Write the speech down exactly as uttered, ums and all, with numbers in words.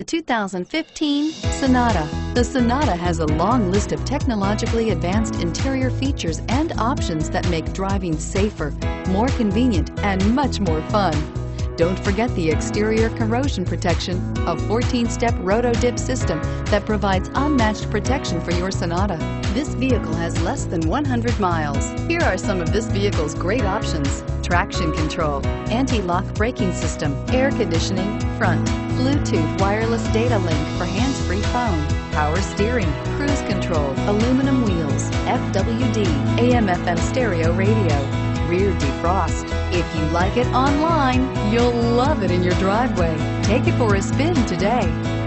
two thousand fifteen Sonata. The Sonata has a long list of technologically advanced interior features and options that make driving safer, more convenient, and much more fun. Don't forget the exterior corrosion protection, a fourteen-step roto-dip system that provides unmatched protection for your Sonata. This vehicle has less than one hundred miles. Here are some of this vehicle's great options: traction control, anti-lock braking system, air conditioning, front, Bluetooth wireless data link for hands-free phone, power steering, cruise control, aluminum wheels, F W D, A M F M stereo radio, rear defrost. If you like it online, you'll love it in your driveway. Take it for a spin today.